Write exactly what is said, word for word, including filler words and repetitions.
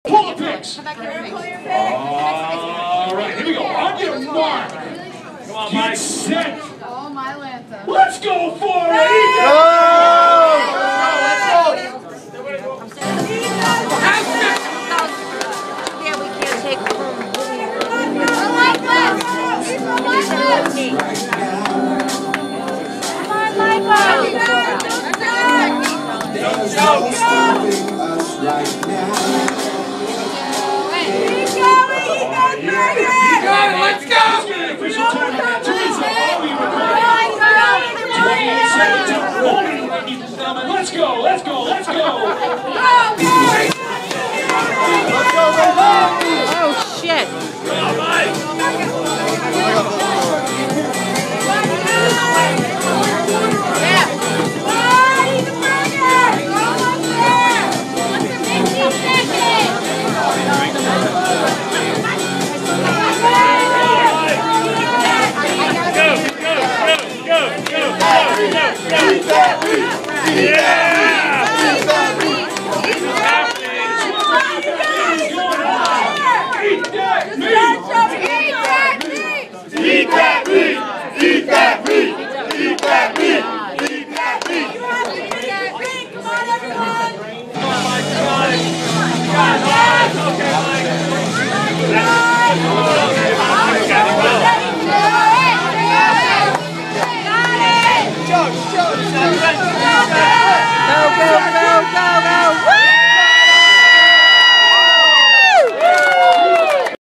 Pull the picks. All right, here we go. On your mark. Come on, Mike. Get set. Oh, my Lanta. Let's go for it. Go! Let's go. Yeah, we can't take home. I like this. I like this. Come on, Michael. Go, go, go. Let's go! Official timeout. Let's go, let's go, let's go!